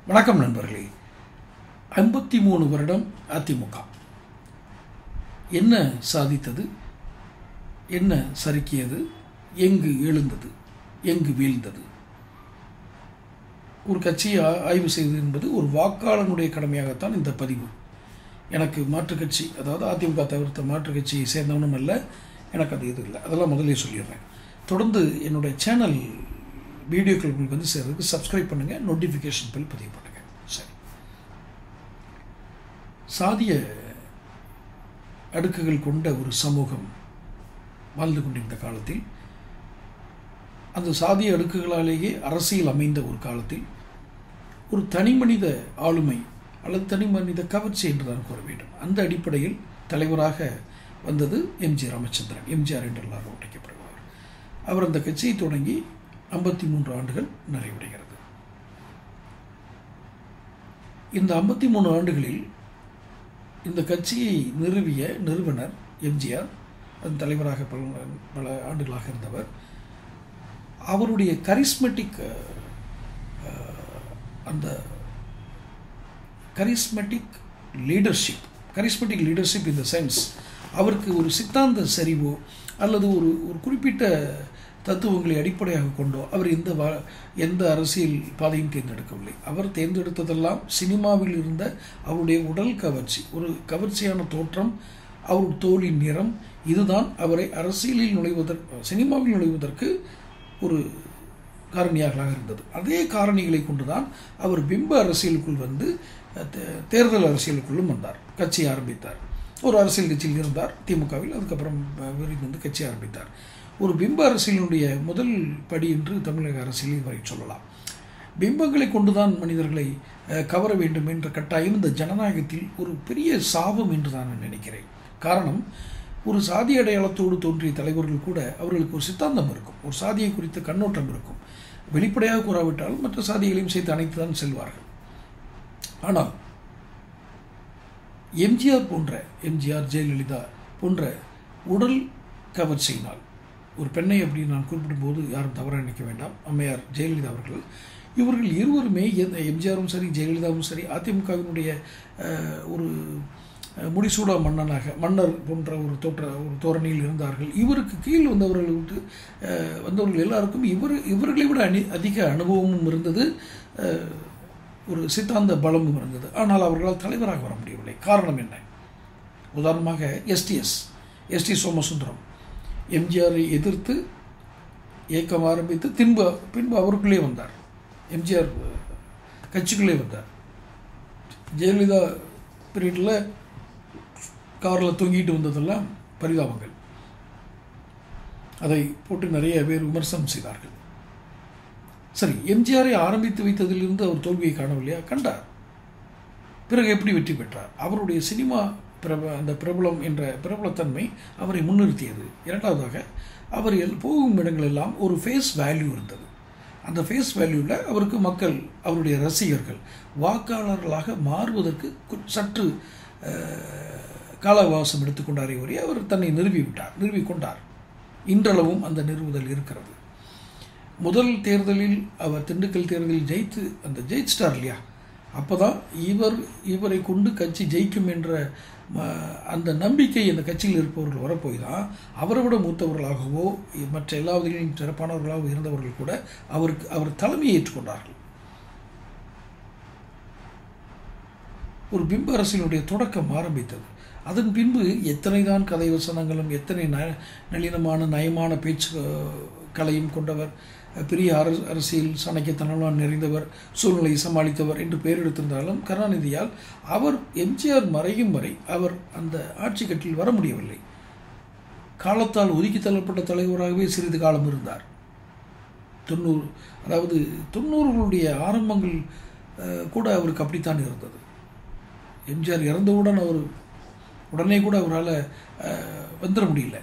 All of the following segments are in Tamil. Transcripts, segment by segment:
வணக்கம் நண்பர்களே. 53 வருடம் அதிமுக என்ன சாதித்தது, என்ன சறுக்கியது, எங்கு எழுந்தது, எங்கு வீழ்ந்தது? ஒரு கட்சியை ஆய்வு செய்வது என்பது ஒரு வாக்காளனுடைய கடமையாகத்தான் இந்த பதிவு. எனக்கு மாற்றுக் கட்சி, அதாவது அதிமுக தவிர்த்த மாற்றுக் கட்சியை சேர்ந்தவனும் அல்ல, எனக்கு அது இது இல்லை, அதெல்லாம் முதலே சொல்லிடுறேன். தொடர்ந்து என்னுடைய சேனல் வீடியோக்கள் உங்களுக்கு வந்து சேர்றதுக்கு சப்ஸ்கிரைப் பண்ணுங்கள், நோட்டிஃபிகேஷன் பில் பதிவு பண்ணுங்கள். சரி, சாதிய அடுக்குகள் கொண்ட ஒரு சமூகம் வாழ்ந்து கொண்டிருந்த காலத்தில், அந்த சாதிய அடுக்குகளாலேயே அரசியல் அமைந்த ஒரு காலத்தில், ஒரு தனி மனித ஆளுமை அல்லது தனி மனித கவர்ச்சி என்று தான் கூற வேண்டும். அந்த அடிப்படையில் தலைவராக வந்தது எம்ஜி ராமச்சந்திரன். எம்ஜிஆர் என்று எல்லாரும் அழைக்கப்படுவார். அவர் அந்த கட்சியை தொடங்கி 53 ஆண்டுகள் நிறைவடைகிறது. இந்த 53 ஆண்டுகளில் இந்த கட்சியை நிறுவிய நிறுவனர் எம்ஜிஆர், அதன் தலைவராக பல ஆண்டுகளாக இருந்தவர். அவருடைய charismatic leadership in the sense, அவருக்கு ஒரு சித்தாந்த சரிவோ அல்லது ஒரு குறிப்பிட்ட தத்துவங்களை அடிப்படையாக கொண்டோ அவர் எந்த அரசியல் பாதையும் தேர்ந்தெடுக்கவில்லை. அவர் தேர்ந்தெடுத்ததெல்லாம் சினிமாவில் இருந்த அவருடைய உடல் கவர்ச்சி, ஒரு கவர்ச்சியான தோற்றம், அவர் தோளின் நிறம், இதுதான் அவரை அரசியலில் சினிமாவில் நுழைவதற்கு ஒரு காரணியாக இருந்தது. அதே காரணிகளை கொண்டுதான் அவர் பிம்ப அரசியலுக்குள் வந்து தேர்தல் அரசியலுக்குள்ளும் வந்தார், கட்சி ஆரம்பித்தார். ஒரு அரசியல் கட்சியில் இருந்தார் திமுகவில், அதுக்கப்புறம் விரைந்து வந்து கட்சி ஆரம்பித்தார். ஒரு பிம்ப அரசியலினுடைய முதல் படி என்று தமிழக அரசியலில் வரை சொல்லலாம். பிம்பங்களை கொண்டுதான் மனிதர்களை கவர வேண்டும் என்ற கட்டாயம் இந்த ஜனநாயகத்தில் ஒரு பெரிய சாபம் என்று தான் நான் நினைக்கிறேன். காரணம், ஒரு சாதி அடையாளத்தோடு தோன்றிய தலைவர்கள் கூட அவர்களுக்கு ஒரு சித்தாந்தம் இருக்கும், ஒரு சாதியை குறித்த கண்ணோட்டம் இருக்கும். வெளிப்படையாக கூறாவிட்டால் மற்ற சாதிகளையும் சேர்த்து அணைத்து தான் செல்வார்கள். ஆனால் எம்ஜிஆர் ஜெயலலிதா போன்ற உடல் கவர்ச்சியினால், ஒரு பெண்ணை அப்படின்னு நான் குறிப்பிடும்போது யாரும் தவறாக நினைக்க வேண்டாம், அம்மையார் ஜெயலலிதா அவர்கள், இவர்கள் இருவருமே, எம்ஜிஆரும் சரி ஜெயலலிதாவும் சரி, அதிமுகவினுடைய ஒரு முடிசூடா மன்னர் போன்ற ஒரு தோரணையில் இருந்தார்கள். இவருக்கு கீழ் வந்தவர்கள் எல்லாருக்கும் இவர்களை விட அதிக அனுபவமும் இருந்தது, ஒரு சித்தாந்த பலமும் இருந்தது. ஆனால் அவர்களால் தலைவராக வர முடியவில்லை. காரணம் என்ன? உதாரணமாக எஸ்டி சோமசுந்தரம் எம்ஜிஆரை எதிர்த்து இயக்கம் ஆரம்பித்து பின்பு அவருக்குள்ளே வந்தார், எம்ஜிஆர் கட்சிக்குள்ளே வந்தார். ஜெயலலிதா பீரியடில் காரில் தொங்கிட்டு வந்ததெல்லாம் பரிதாபங்கள், அதை போட்டு நிறைய பேர் விமர்சனம் செய்தார்கள். சரி, எம்ஜிஆரை ஆரம்பித்து வைத்ததிலிருந்து அவர் தோல்வியை காணவில்லையா? கண்டார். பிறகு எப்படி வெற்றி பெற்றார்? அவருடைய சினிமா அந்த பிரபலம் என்ற பிரபலத்தன்மை அவரை முன்னிறுத்தியது. இரண்டாவதாக, அவர் போகும் இடங்களெல்லாம் ஒரு ஃபேஸ் வேல்யூ இருந்தது. அந்த ஃபேஸ் வேல்யூவில் அவருக்கு மக்கள், அவருடைய ரசிகர்கள், வாக்காளர்களாக மாறுவதற்கு சற்று கால அவகாசம் எடுத்துக்கொண்டாரே ஒரே அவர் தன்னை நிறுவிக்கொண்டார். இன்றளவும் அந்த நிறுவுதல் இருக்கிறது. முதல் தேர்தலில் அவர் திண்டுக்கல் தேர்தலில் ஜெயிச்சிட்டார் இல்லையா? அப்போதான் இவரை கொண்டு கட்சி ஜெயிக்கும் என்ற அந்த நம்பிக்கை அந்த கட்சியில் இருப்பவர்கள் வரப்போய் தான் அவரை விட மூத்தவர்களாகவோ மற்ற எல்லா வகையிலும் சிறப்பானவர்களாகவும் இருந்தவர்கள் கூட அவர் தலைமையை ஏற்றுக்கொண்டார்கள். ஒரு பிம்ப அரசியலுடைய தொடக்கம் ஆரம்பித்தது. அதன் பின்பு எத்தனை தான் கதை வசனங்களும் எத்தனை நளினமான நயமான பேச்சுக்களையும் கொண்டவர், பெரிய அரசியல் சாணக்கியத்தனம் நிறைந்தவர், சூழ்நிலையை சமாளித்தவர் என்று பெயர் எடுத்திருந்தாலும் கருணாநிதியால் அவர் எம்ஜிஆர் மறையும் வரை அவர் அந்த ஆட்சி கட்டில் வர முடியவில்லை. காலத்தால் ஒதுக்கி தள்ளப்பட்ட தலைவராகவே சிறிது காலம் இருந்தார். 90களுடைய ஆரம்பங்கள் கூட அவருக்கு அப்படித்தான் இருந்தது. எம்ஜிஆர் இறந்தவுடன் உடனே கூட அவரால் வந்துட முடியல.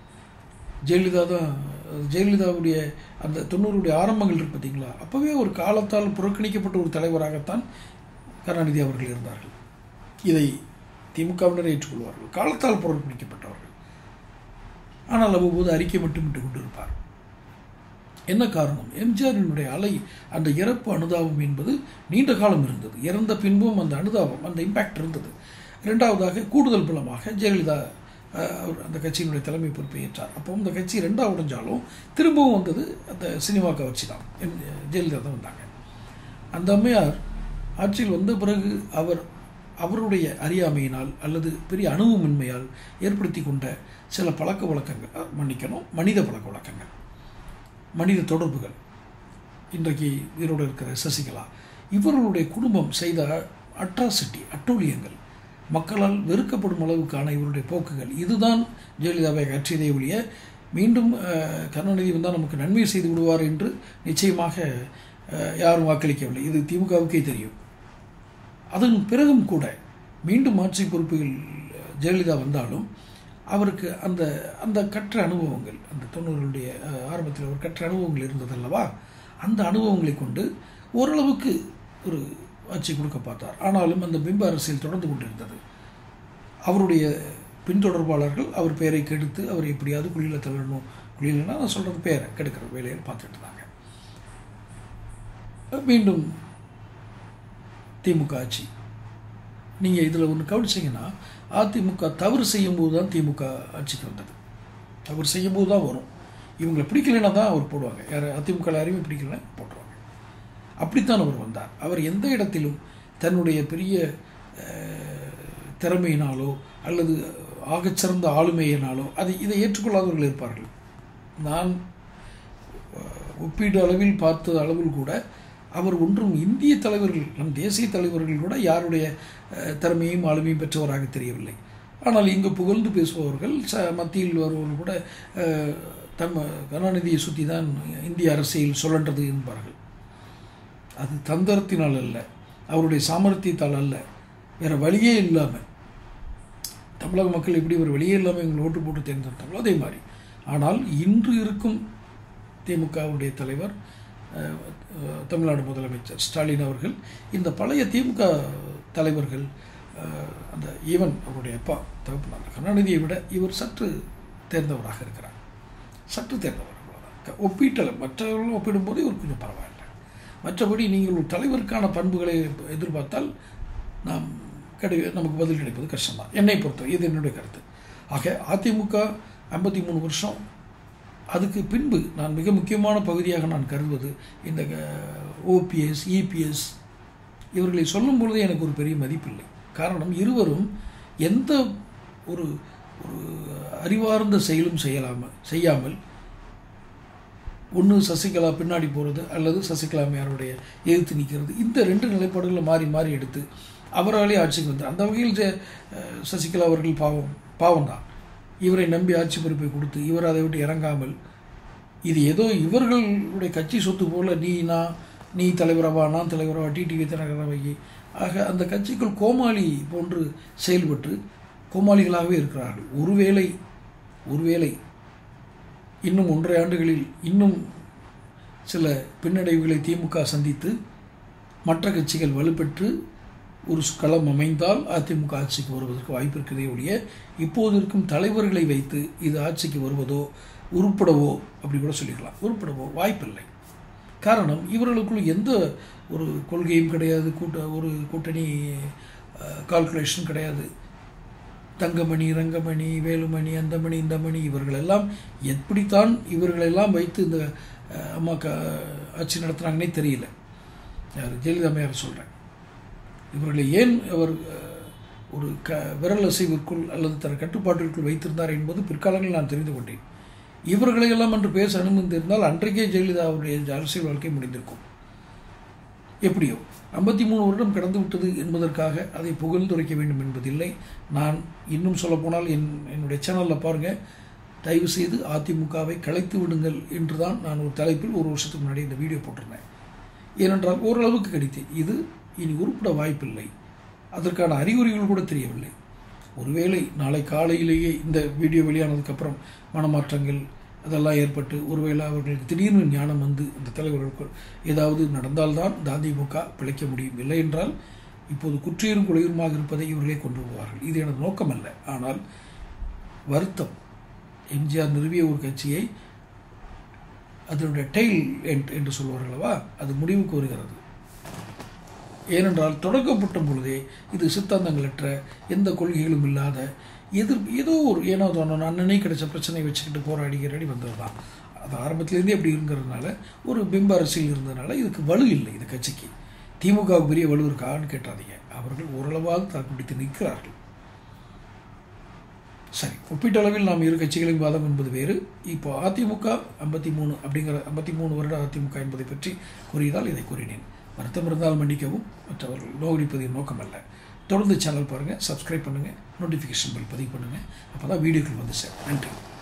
ஜெயலலிதாவுடைய அந்த 90களுடைய ஆரம்பங்கள் இருக்கு பார்த்தீங்களா, அப்போவே ஒரு காலத்தால் புறக்கணிக்கப்பட்ட ஒரு தலைவராகத்தான் கருணாநிதி அவர்கள் இருந்தார்கள். இதை திமுகவினர் ஏற்றுக்கொள்வார்கள். காலத்தால் புறக்கணிக்கப்பட்டவர்கள். ஆனால் அவ்வப்போது அறிக்கை மட்டும் விட்டு கொண்டிருப்பார். என்ன காரணம்? எம்ஜிஆரினுடைய அலை, அந்த இறப்பு அனுதாபம் என்பது நீண்ட காலம் இருந்தது. இறந்த பின்பும் அந்த அனுதாபம், அந்த இம்பேக்ட் இருந்தது. இரண்டாவதாக கூடுதல் பலமாக ஜெயலலிதா அவர் அந்த கட்சியினுடைய தலைமை பொறுப்பை ஏற்றார். அப்போ இந்த கட்சி ரெண்டாக உடைஞ்சாலும் திரும்பவும் வந்தது அந்த சினிமா கவர்ச்சி தான். ஜெயலலிதா தான் வந்தாங்க. அந்த அம்மையார் ஆட்சியில் வந்த பிறகு அவருடைய அறியாமையினால் அல்லது பெரிய அனுபவமின்மையால் ஏற்படுத்தி கொண்ட சில பழக்க வழக்கங்கள், மனித பழக்க வழக்கங்கள், மனித தொடர்புகள், இன்றைக்கு உயிரோடு இருக்கிற சசிகலா, இவர்களுடைய குடும்பம் செய்த அட்ராசிட்டி, அட்டூழியங்கள், மக்களால் வெறுக்கப்படும் அளவுக்கான இவருடைய போக்குகள், இதுதான் ஜெயலலிதாவை அகற்றியதை ஒழிய மீண்டும் கருணாநிதி வந்தால் நமக்கு நன்மை செய்து விடுவார் என்று நிச்சயமாக யாரும் வாக்களிக்கவில்லை. இது திமுகவுக்கே தெரியும். அதன் பிறகும் கூட மீண்டும் ஆட்சி பொறுப்புகள் ஜெயலலிதா வந்தாலும் அவருக்கு அந்த அந்த கற்ற அனுபவங்கள், அந்த 90களுடைய ஆரம்பத்தில் ஒரு கற்ற அனுபவங்கள் இருந்ததல்லவா, அந்த அனுபவங்களை கொண்டு ஓரளவுக்கு ஒரு ஆட்சி கொடுக்க பார்த்தார். ஆனாலும் அந்த பிம்ப அரசியல் தொடர்ந்து கொண்டிருந்தது. அவருடைய பின்தொடர்பாளர்கள் அவர் பெயரை கெடுத்து அவர் எப்படியாவது குழியில் தள்ளணும், குழியில்னா நான் சொல்கிறது பேரை கெடுக்கிற வேலையை பார்த்துட்டு இருந்தாங்க. மீண்டும் திமுக ஆட்சி. நீங்கள் இதில் ஒன்று கவனிச்சிங்கன்னா, அதிமுக தவறு செய்யும்போது தான் திமுக ஆட்சிக்கு வந்தது. தவறு செய்யும்போது தான் வரும். இவங்களை பிடிக்கலைன்னா தான் அவர் போடுவாங்க. யார் அதிமுக யாரையுமே பிடிக்கலன்னா போட்டுருவாங்க. அப்படித்தான் அவர் வந்தார். அவர் எந்த இடத்திலும் தன்னுடைய பெரிய திறமையினாலோ அல்லது ஆகச்சிறந்த ஆளுமையினாலோ இதை ஏற்றுக்கொள்ளாதவர்கள் இருப்பார்கள். நான் ஒப்பீடு அளவில் பார்த்த அளவில் கூட அவர் ஒன்றும் இந்திய தலைவர்கள், நம் தேசிய தலைவர்கள் கூட யாருடைய திறமையும் ஆளுமையும் பெற்றவராக தெரியவில்லை. ஆனால் இங்கு புகழ்ந்து பேசுபவர்கள் மத்தியில் வருபவர்கள் கூட கருணாநிதியை சுற்றி தான் இந்திய அரசியல் சுழன்றது என்பார்கள். அது தந்திரத்தினால் அல்ல, அவருடைய சாமர்த்தியத்தால் அல்ல, வேறு வழியே இல்லாமல் தமிழக மக்கள் எப்படி ஒரு வழியே இல்லாமல் எங்களை ஓட்டு போட்டு தேர்ந்தெடுத்தாங்களோ அதே மாதிரி. ஆனால் இன்று இருக்கும் திமுகவுடைய தலைவர் தமிழ்நாடு முதலமைச்சர் ஸ்டாலின் அவர்கள் இந்த பழைய திமுக தலைவர்கள், அந்த ஈவன் அவருடைய அப்பா தகப்பனார் கருணாநிதியை விட இவர் சற்று தேர்ந்தவராக இருக்கிறார். சற்று தேர்ந்தவர் ஒப்பீட்டில் மற்றவர்களும் ஒப்பிடும்போது இவர் கொஞ்சம் பரவாயில்லை. மற்றபடி நீங்கள் ஒரு தலைவருக்கான பண்புகளை எதிர்பார்த்தால் நமக்கு பதில் கிடைப்பது கஷ்டம்தான், என்னை பொறுத்தவரை. இது என்னுடைய கருத்து. ஆக அதிமுக 53 வருஷம், அதுக்கு பின்பு நான் மிக முக்கியமான பகுதியாக நான் கருதுவது இந்த ஓபிஎஸ், இபிஎஸ் இவர்களை சொல்லும் பொழுதே எனக்கு ஒரு பெரிய மதிப்பில்லை. காரணம், இருவரும் எந்த ஒரு அறிவார்ந்த செயலும் செய்யாமல் ஒன்று சசிகலா பின்னாடி போகிறது அல்லது சசிகலா அம்மையாருடைய எதிர்த்து நிற்கிறது, இந்த 2 நிலைப்பாடுகளை மாறி மாறி எடுத்து அவராலே ஆட்சிக்கு வந்தார். அந்த வகையில் சசிகலா அவர்கள் பாவம் தான். இவரை நம்பி ஆட்சி பொறுப்பை கொடுத்து இவர் அதை விட்டு இறங்காமல், இது ஏதோ இவர்களுடைய கட்சி சொத்து போல நீ தலைவரவா நான் தலைவரவா டிடிவி தினகரன் ஆக அந்த கட்சிக்குள் கோமாளி போன்று செயல்பட்டு கோமாளிகளாகவே இருக்கிறார்கள். ஒருவேளை இன்னும் 1.5 ஆண்டுகளில் இன்னும் சில பின்னடைவுகளை திமுக சந்தித்து மற்ற கட்சிகள் வலுப்பெற்று ஒரு களம் அமைந்தால் அதிமுக ஆட்சிக்கு வருவதற்கு வாய்ப்பு இருக்கிறதே ஒழிய இப்போது இருக்கும் தலைவர்களை வைத்து இது ஆட்சிக்கு வருவதோ உருப்படவோ அப்படி கூட சொல்லிக்கலாம், உருப்படவோ வாய்ப்பில்லை. காரணம், இவர்களுக்குள் எந்த ஒரு கொள்கையும் கிடையாது, ஒரு கூட்டணி கால்குலேஷன் கிடையாது. தங்கமணி, ரங்கமணி, வேலுமணி, அந்த மணி இந்த மணி இவர்களெல்லாம் எப்படித்தான் இவர்களெல்லாம் வைத்து இந்த அம்மா ஆட்சி நடத்துகிறாங்கன்னே தெரியல. யார் ஜெயலலிதா அம்மையார் சொல்கிறேன். இவர்களை ஏன் அவர் ஒரு விரல் அசைவிற்குள் அல்லது தன் கட்டுப்பாட்டிற்குள் வைத்திருந்தார் என்பது பிற்காலங்களில் நான் தெரிந்து கொண்டேன். இவர்களையெல்லாம் என்று பேச அனுமதித்திருந்தால் அன்றைக்கே ஜெயலலிதா அவருடைய அரசியல் வாழ்க்கை முடிந்திருக்கும். எப்படியோ 53 வருடம் கடந்து விட்டது என்பதற்காக அதை புகழ்ந்துரைக்க வேண்டும் என்பதில்லை. நான் இன்னும் சொல்லப்போனால் என்னுடைய சேனலில் பாருங்கள், தயவு செய்து அதிமுகவை கலைத்து விடுங்கள் என்று தான் நான் ஒரு தலைப்பில் 1 வருஷத்துக்கு முன்னாடி இந்த வீடியோ போட்டிருந்தேன். ஏனென்றால் ஓரளவுக்கு கடித்தேன். இது இனி உருப்பட வாய்ப்பில்லை. அதற்கான அறிகுறிகள் கூட தெரியவில்லை. ஒருவேளை நாளை காலையிலேயே இந்த வீடியோ வெளியானதுக்கப்புறம் மனமாற்றங்கள் அதெல்லாம் ஏற்பட்டு ஒருவேளை அவர்களுக்கு திடீர்னு ஞானம் வந்து இந்த தலைவர்களுக்கு ஏதாவது நடந்தால்தான் இந்த அதிமுக பிழைக்க முடியும். இல்லை என்றால் இப்போது குற்றியரும் குறையுமாக இருப்பதை இவர்களே கொண்டு வருவார்கள். இது எனது நோக்கம் அல்ல. ஆனால் வருத்தம், எம்ஜிஆர் நிறுவிய ஒரு கட்சியை அதனுடைய டெயில் எண்ட் என்று சொல்வார்களவா, அது முடிவுக்கு வருகிறது. ஏனென்றால் தொடக்கப்பட்ட பொழுதே இது சித்தாந்தங்களற்ற, எந்த கொள்கைகளும் இல்லாத, ஏதோ ஒரு ஏனோ தோணும் அன்னன்னைக்கு கிடைச்ச பிரச்சனையை வச்சுக்கிட்டு போராடி வந்தது தான். அது ஆரம்பத்திலேருந்தே அப்படி இருக்கிறதுனால, ஒரு பிம்ப அரசியல் இருந்ததுனால இதுக்கு வலு இல்லை. இது கட்சிக்கு திமுகவுக்கு பெரிய வலு இருக்கான்னு கேட்டாதீங்க. அவர்கள் ஓரளவாக தாக்குப்பிடித்து நிற்கிறார்கள். சரி, ஒப்பீட்டளவில் நாம் இரு கட்சிகளின் வாதம் என்பது வேறு. இப்போ அதிமுக 53 அப்படிங்கிற 53 வருட அதிமுக என்பதை பற்றி கூறியதால் இதை கூறினேன். வருத்தம் இருந்தால் மன்னிக்கவும். மற்றவர்கள் நோகடிப்பதின் நோக்கம் அல்ல. தொடர்ந்து சேனல் பாருங்கள், சப்ஸ்கிரைப் பண்ணுங்கள், நோட்டிஃபிகேஷன் பெல் பதிவு பண்ணுங்கள். அப்போ தான் வீடியோக்கள் வந்து சேரும். நன்றி.